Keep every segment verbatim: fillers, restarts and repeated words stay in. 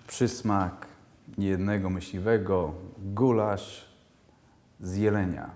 przysmak niejednego myśliwego, gulasz z jelenia.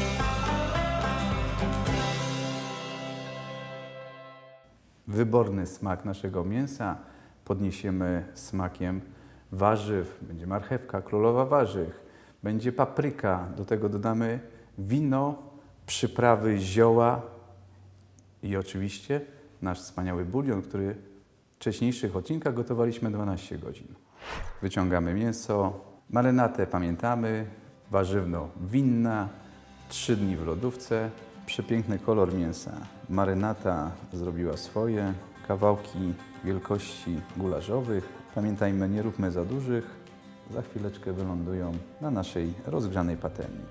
Wyborny smak naszego mięsa podniesiemy smakiem warzyw. Będzie marchewka, królowa warzyw, będzie papryka. Do tego dodamy wino, przyprawy, zioła i oczywiście nasz wspaniały bulion, który w wcześniejszych odcinkach gotowaliśmy dwanaście godzin. Wyciągamy mięso, marynatę pamiętamy, warzywno-winna, trzy dni w lodówce. Przepiękny kolor mięsa. Marynata zrobiła swoje, kawałki wielkości gulaszowych. Pamiętajmy, nie róbmy za dużych, za chwileczkę wylądują na naszej rozgrzanej patelni.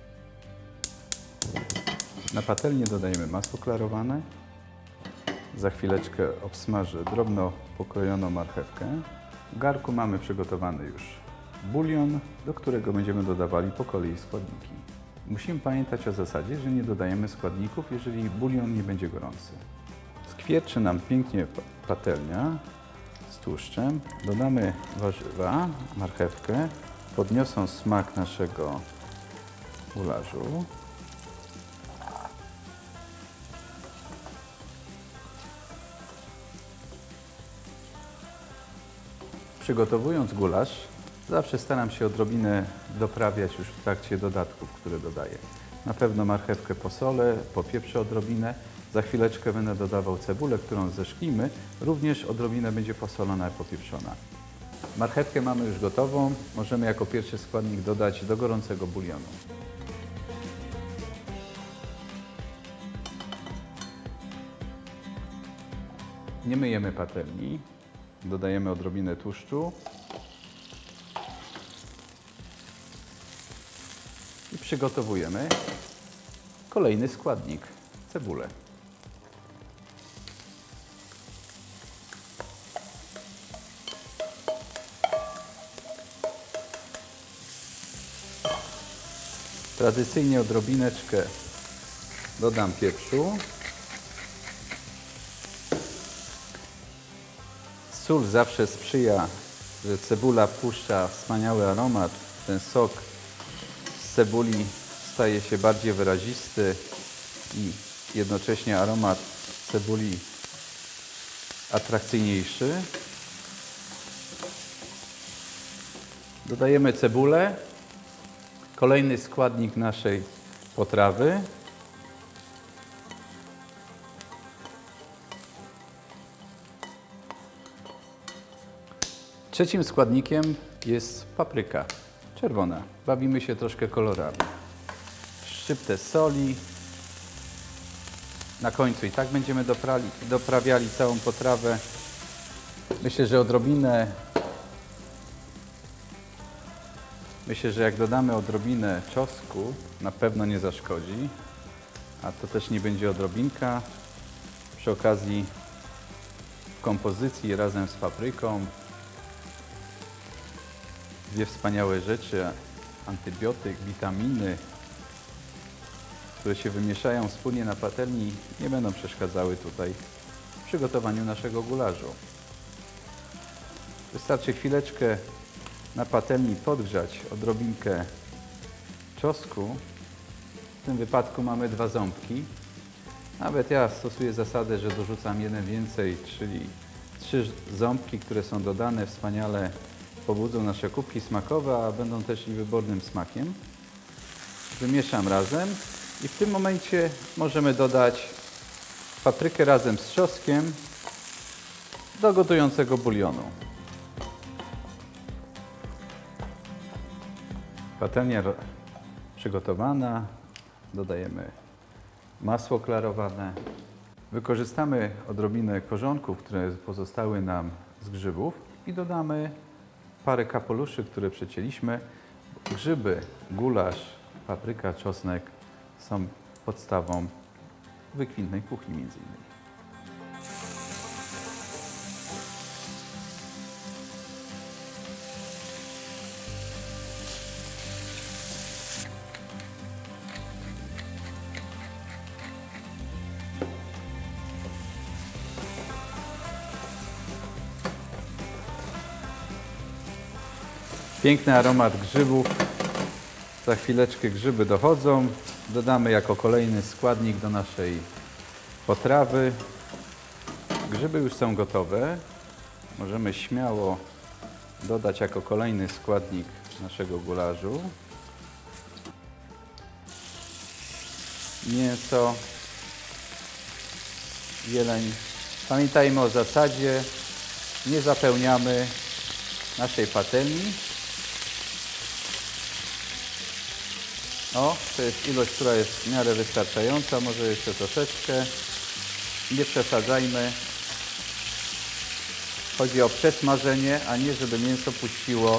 Na patelnię dodajemy masło klarowane. Za chwileczkę obsmażę drobno pokrojoną marchewkę. W garku mamy przygotowany już bulion, do którego będziemy dodawali po kolei składniki. Musimy pamiętać o zasadzie, że nie dodajemy składników, jeżeli bulion nie będzie gorący. Skwierczy nam pięknie patelnia z tłuszczem. Dodamy warzywa, marchewkę. Podniosą smak naszego gulaszu. Przygotowując gulasz, zawsze staram się odrobinę doprawiać już w trakcie dodatków, które dodaję. Na pewno marchewkę posolę, popieprzę odrobinę. Za chwileczkę będę dodawał cebulę, którą zeszklimy. Również odrobinę będzie posolona i popieprzona. Marchewkę mamy już gotową. Możemy jako pierwszy składnik dodać do gorącego bulionu. Nie myjemy patelni. Dodajemy odrobinę tłuszczu. I przygotowujemy kolejny składnik, cebulę. Tradycyjnie odrobineczkę dodam pieprzu. Sól zawsze sprzyja, że cebula puszcza wspaniały aromat. Ten sok z cebuli staje się bardziej wyrazisty i jednocześnie aromat cebuli atrakcyjniejszy. Dodajemy cebulę, kolejny składnik naszej potrawy. Trzecim składnikiem jest papryka czerwona. Bawimy się troszkę kolorami. Szczyptę soli. Na końcu i tak będziemy doprali, doprawiali całą potrawę. Myślę, że odrobinę, myślę, że jak dodamy odrobinę czosnku, na pewno nie zaszkodzi. A to też nie będzie odrobinka. Przy okazji w kompozycji razem z papryką dwie wspaniałe rzeczy, antybiotyk, witaminy, które się wymieszają wspólnie na patelni, nie będą przeszkadzały tutaj w przygotowaniu naszego gulaszu. Wystarczy chwileczkę na patelni podgrzać odrobinkę czosnku. W tym wypadku mamy dwa ząbki. Nawet ja stosuję zasadę, że dorzucam jeden więcej, czyli trzy ząbki, które są dodane, wspaniale pobudzą nasze kubki smakowe, a będą też i wybornym smakiem. Wymieszam razem i w tym momencie możemy dodać paprykę razem z trzoskiem do gotującego bulionu. Patelnia przygotowana. Dodajemy masło klarowane. Wykorzystamy odrobinę korzonków, które pozostały nam z grzybów i dodamy parę kapeluszy, które przecięliśmy. Grzyby, gulasz, papryka, czosnek są podstawą wykwintnej kuchni między innymi. Piękny aromat grzybów. Za chwileczkę grzyby dochodzą. Dodamy jako kolejny składnik do naszej potrawy. Grzyby już są gotowe. Możemy śmiało dodać jako kolejny składnik naszego gulaszu. Mięso, jeleń. Pamiętajmy o zasadzie, nie zapełniamy naszej patelni. O, to jest ilość, która jest w miarę wystarczająca, może jeszcze troszeczkę. Nie przesadzajmy. Chodzi o przesmażenie, a nie żeby mięso puściło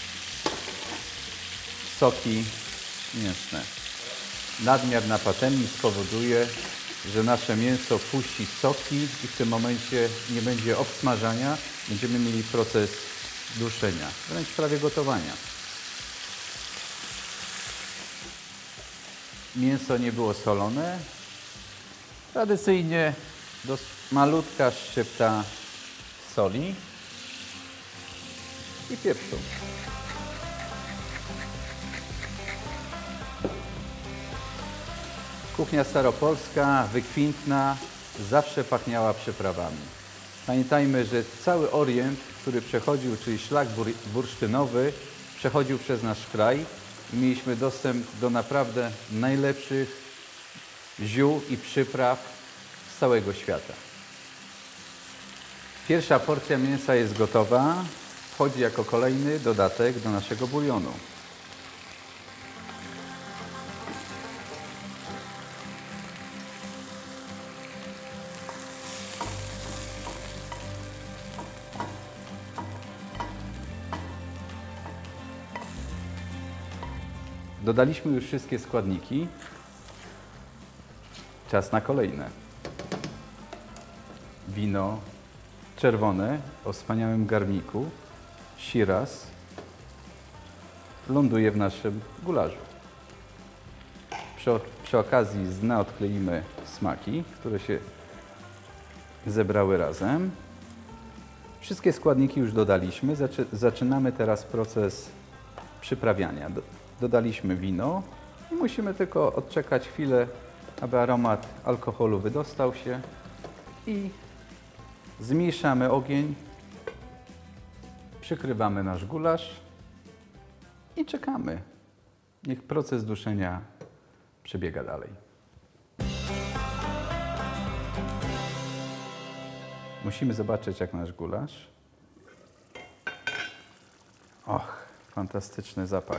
soki mięsne. Nadmiar na patelni spowoduje, że nasze mięso puści soki i w tym momencie nie będzie obsmażania, będziemy mieli proces duszenia, wręcz prawie gotowania. Mięso nie było solone. Tradycyjnie dos- malutka szczypta soli i pieprzu. Kuchnia staropolska, wykwintna, zawsze pachniała przyprawami. Pamiętajmy, że cały Orient, który przechodził, czyli szlak bur- bursztynowy, przechodził przez nasz kraj i mieliśmy dostęp do naprawdę najlepszych ziół i przypraw z całego świata. Pierwsza porcja mięsa jest gotowa. Wchodzi jako kolejny dodatek do naszego bulionu. Dodaliśmy już wszystkie składniki. Czas na kolejne. Wino czerwone o wspaniałym garnku, Shiraz, ląduje w naszym gulaszu. Przy, przy okazji z dna odkleimy smaki, które się zebrały razem. Wszystkie składniki już dodaliśmy. Zaczy, zaczynamy teraz proces przyprawiania. Do, dodaliśmy wino i musimy tylko odczekać chwilę, aby aromat alkoholu wydostał się i zmniejszamy ogień, przykrywamy nasz gulasz i czekamy. Niech proces duszenia przebiega dalej. Musimy zobaczyć, jak nasz gulasz. Och, fantastyczny zapach.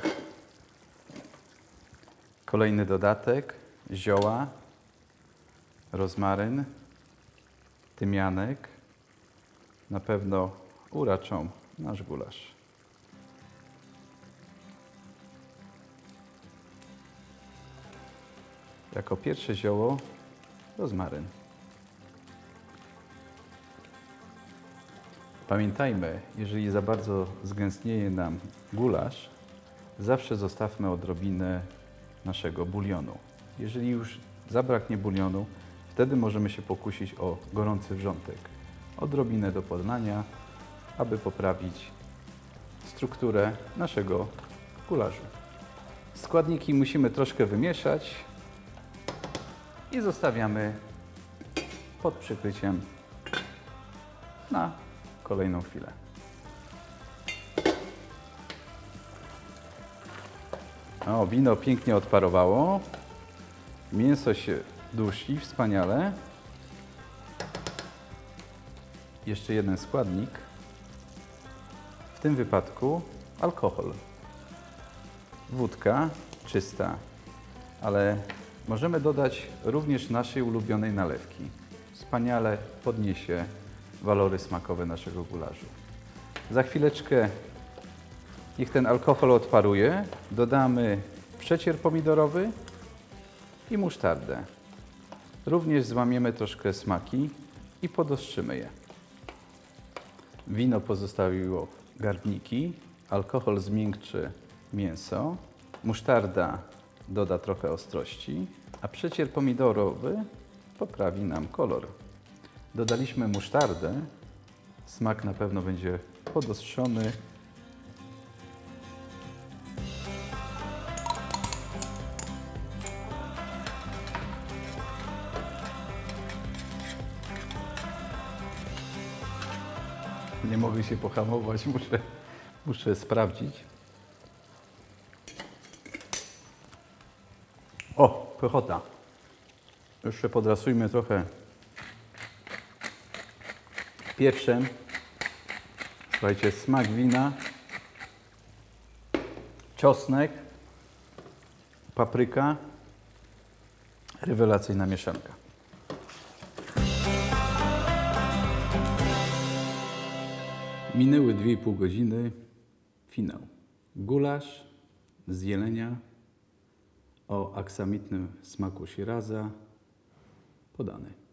Kolejny dodatek, zioła, rozmaryn, tymianek. Na pewno uraczą nasz gulasz. Jako pierwsze zioło rozmaryn. Pamiętajmy, jeżeli za bardzo zgęstnieje nam gulasz, zawsze zostawmy odrobinę naszego bulionu. Jeżeli już zabraknie bulionu, wtedy możemy się pokusić o gorący wrzątek. Odrobinę do podlania, aby poprawić strukturę naszego gulaszu. Składniki musimy troszkę wymieszać i zostawiamy pod przykryciem na kolejną chwilę. O, wino pięknie odparowało. Mięso się dusi wspaniale. Jeszcze jeden składnik. W tym wypadku alkohol. Wódka czysta, ale możemy dodać również naszej ulubionej nalewki. Wspaniale podniesie walory smakowe naszego gulaszu. Za chwileczkę, niech ten alkohol odparuje, dodamy przecier pomidorowy i musztardę. Również złamiemy troszkę smaki i podostrzymy je. Wino pozostawiło garbniki, alkohol zmiękczy mięso, musztarda doda trochę ostrości, a przecier pomidorowy poprawi nam kolor. Dodaliśmy musztardę, smak na pewno będzie podostrzony Nie mogę się pohamować, muszę, muszę sprawdzić. O, pychota. Jeszcze podrasujmy trochę pieprzem. Słuchajcie, smak wina, czosnek, papryka, rewelacyjna mieszanka. Minęły dwie i pół godziny, finał. Gulasz z jelenia o aksamitnym smaku Shiraza podany.